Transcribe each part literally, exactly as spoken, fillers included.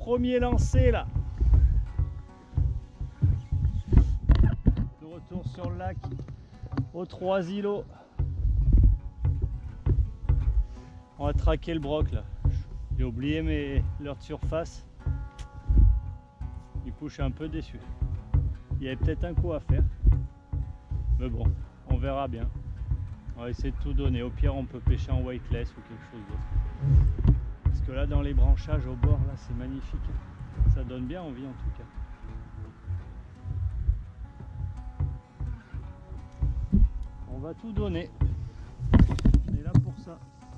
premier lancer là. De retour sur le lac, aux trois îlots. On va traquer le broc là. J'ai oublié mes l'heure de surface. Du coup, je suis un peu déçu. Il y avait peut-être un coup à faire. Mais bon, on verra bien. On va essayer de tout donner. Au pire, on peut pêcher en weightless ou quelque chose d'autre. Parce que là, dans les branchages au bord, là, c'est magnifique. Ça donne bien envie en tout cas. On va tout donner. On est là pour ça.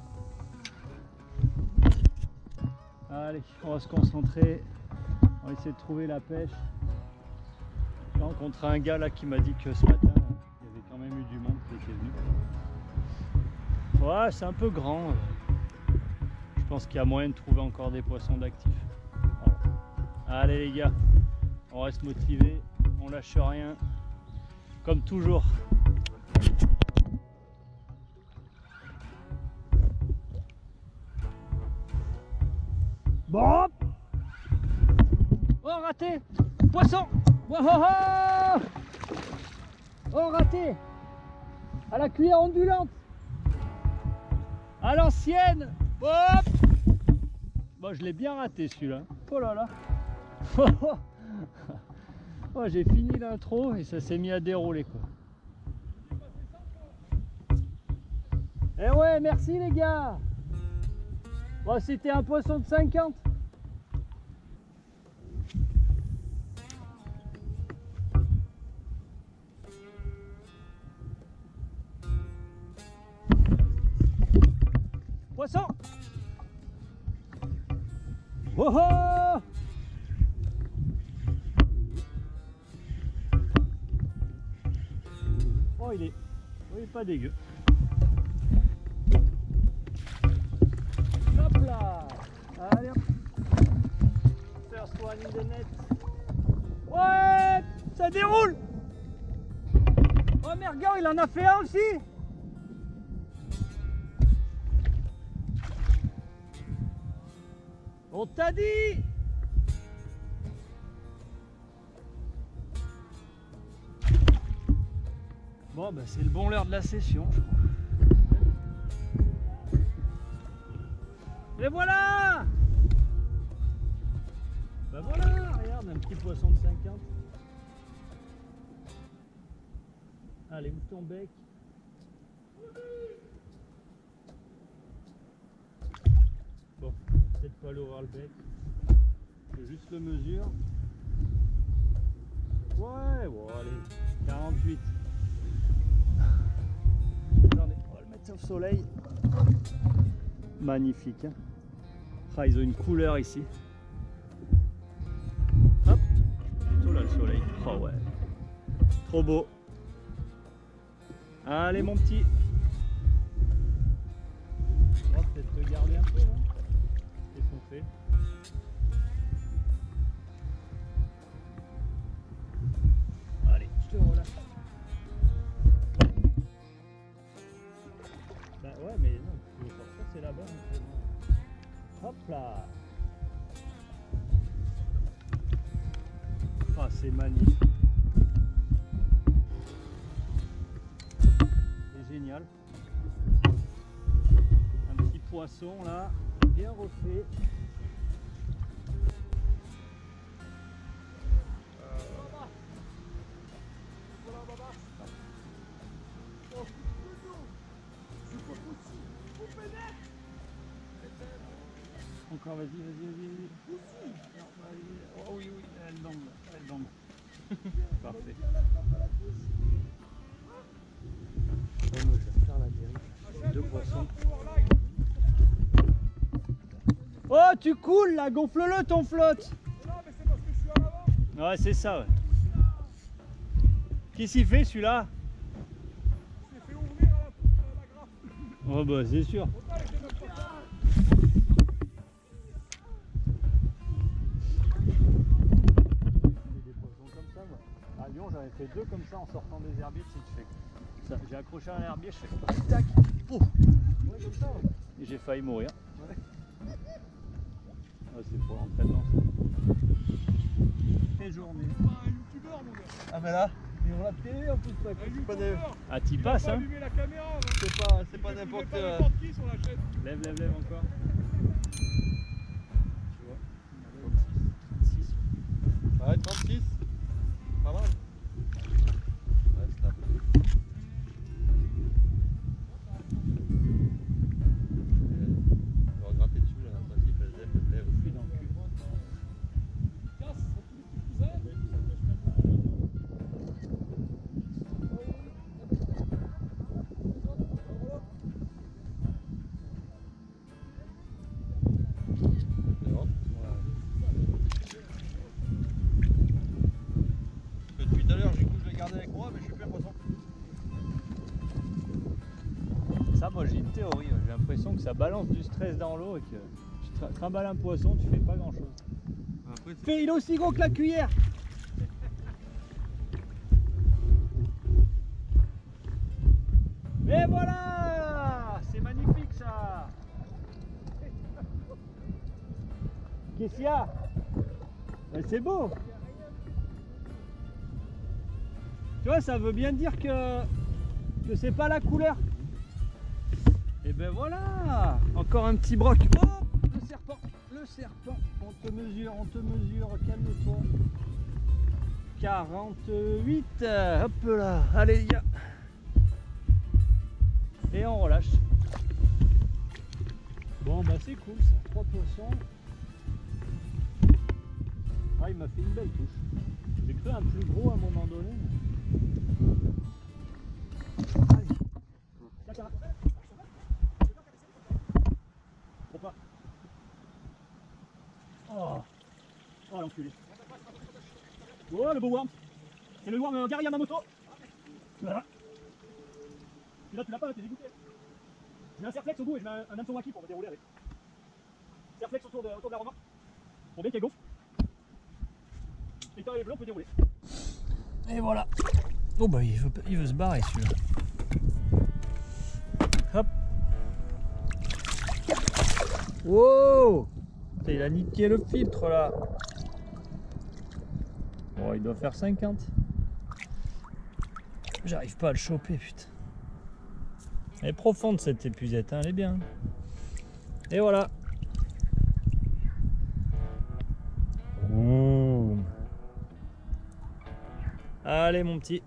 Allez, on va se concentrer. On va essayer de trouver la pêche. J'ai rencontré un gars là qui m'a dit que ce matin, il y avait quand même eu du monde qui était venu. Ouais, c'est un peu grand. Je pense qu'il y a moyen de trouver encore des poissons d'actifs. Voilà. Allez les gars, on reste motivés, on lâche rien, comme toujours. Bon. Oh, raté. Poisson. Oh, oh, oh. Oh, raté. À la cuillère ondulante. À l'ancienne. Hop. Bon, je l'ai bien raté celui-là. Oh là là. Oh, j'ai fini l'intro et ça s'est mis à dérouler quoi. Eh ouais, merci les gars. Bon, c'était un poisson de cinquante. Poisson. Oh oh. Oh, il est, oh, il est pas dégueu. Hop là. Allez hop. First one in the net. Ouais, ça déroule. Oh merde, il en a fait un aussi. On t'a dit. Bon bah c'est le bon leurre de la session je crois. Et voilà. Bah voilà, regarde un petit poisson de cinquante. Allez, où ton bec? Bon, peut-être pas aller ouvrir le bec. Je juste le mesure. Ouais, bon allez, quarante-huit. Attendez, on va le mettre au soleil. Magnifique. Hein, ah, ils ont une couleur ici. Hop, plutôt là le soleil. Oh ouais, trop beau. Allez mon petit. On va peut-être te garder un peu là. Qu'est-ce qu'on fait? Allez, je te relâche. Bah ouais mais non, tu veux sortir, c'est là-bas. Hop là. Ah c'est magnifique. C'est génial. Un petit poisson là, bien refait. Encore, vas-y, vas-y, vas-y, vas-y. Oh oui, oui, elle dongle, elle dongle. Parfait. Bon, moi, je vais faire la dérive. Deux poissons. Oh, tu coules là, gonfle-le ton flotte. Non, mais c'est parce que je suis à l'avant. Ouais, c'est ça, ouais. Qu'est-ce qu'il fait celui-là? Il s'est fait ouvrir à la, à la graffe. Oh, bah, c'est sûr. Pourtant, il était même pas ça. À Lyon, j'avais fait deux comme ça en sortant des herbiers. J'ai accroché un herbier, je fais tac, pouf. Ouais, comme ça, ouais. Et j'ai failli mourir. Ouais. Ah, c'est pour l'entraînement. Quelle journée. C'est pas un youtubeur, mon gars. Ah mais là, ils ont la télé en plus. Ça, Un c'est pas, youtubeur. Ah, t'y Il a passes pas hein. allumé la caméra. hein. c'est pas, c'est Il pas fait- il fait n'importe pas euh, n'importe qui sur la chaîne. Lève, lève, lève encore. Tu vois. trente-six. Ouais, trente-six. Pas mal. Ouais, stable. On va gratter dessus là, en principe, elle lève, elle lève. Puis dans le cul. Casse, ça tous les petits cousins. C'est bon. Parce que depuis tout à l'heure, du coup, je l'ai gardé avec moi, mais je suis plus un poisson. Ça, moi j'ai une théorie. J'ai l'impression que ça balance du stress dans l'eau et que tu tra- trimbales un poisson, tu fais pas grand chose. Après, c'est- Fais, il est aussi gros que la cuillère. Et voilà, c'est magnifique ça. Qu'est-ce qu'il y a? Ben, c'est beau. Tu vois, ça veut bien dire que, que c'est pas la couleur. Et ben voilà, encore un petit broc. Oh, le serpent, le serpent. On te mesure, on te mesure, calme-toi. quarante-huit, hop là, allez les gars. Et on relâche. Bon bah c'est cool ça, trois poissons. Ah, il m'a fait une belle touche. J'ai cru un plus gros à un moment donné. Mais... Allez. Là, ça va. Trop pas. Oh, oh l'enculé. Oh le beau worm. C'est le worm Gary Yamamoto. Voilà. Et là tu l'as pas, t'es dégoûté. Je mets un serflex au bout et je mets un, un hameçon waki pour me dérouler avec. Serflex autour de, autour de la remorque. Pour bien qu'elle gonfle. Et quand elle est bleue, on peut dérouler. Et voilà. Oh bah il veut, il veut se barrer celui-là. Hop. Wow. Putain, il a niqué le filtre là. Bon, il doit faire cinquante. J'arrive pas à le choper, putain. Elle est profonde cette épuisette, hein, elle est bien. Et voilà. Ouh. Allez mon petit.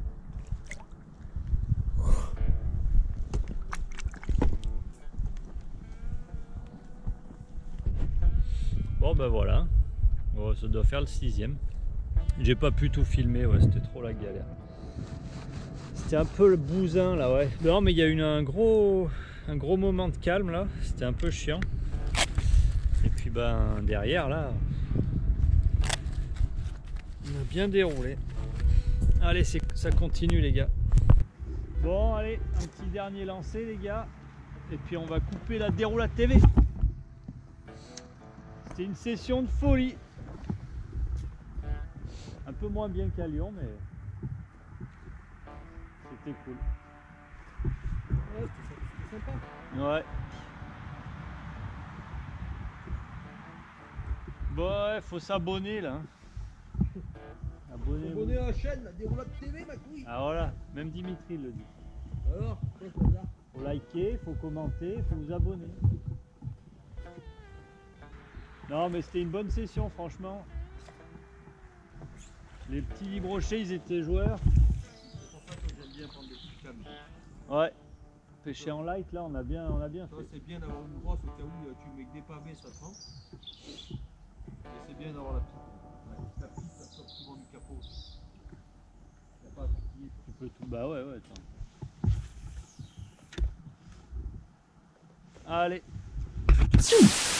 Bon ben voilà. Bon, ça doit faire le sixième. J'ai pas pu tout filmer, ouais, c'était trop la galère. C'était un peu le bousin là, ouais. Non mais il y a eu un gros, un gros moment de calme là. C'était un peu chiant. Et puis ben derrière là, on a bien déroulé. Allez, ça continue les gars. Bon allez, un petit dernier lancé les gars. Et puis on va couper la déroulade T V. C'était une session de folie. Un peu moins bien qu'à Lyon, mais c'était cool. Ouais, c'était sympa. Ouais. Bon, ouais, faut s'abonner là. Abonnez-vous. Abonnez à la chaîne, la déroulade T V, ma couille. Ah voilà, même Dimitri le dit. Alors, quoi c'est ça? Faut liker, faut commenter, faut vous abonner. Non mais c'était une bonne session franchement. Les petits librochets ils étaient joueurs. C'est pour ça que j'aime bien prendre des petites cannes. Ouais. Pêcher en light là on a bien on a bien Toi, fait. c'est bien d'avoir une brosse au cas où tu mets que des pavés, ça trempe. Et c'est bien d'avoir la petite. Ouais, la petite, ça sort souvent du capot aussi. Y a pas à fatiguer. Tu peux tout. Bah ouais ouais attends. Allez.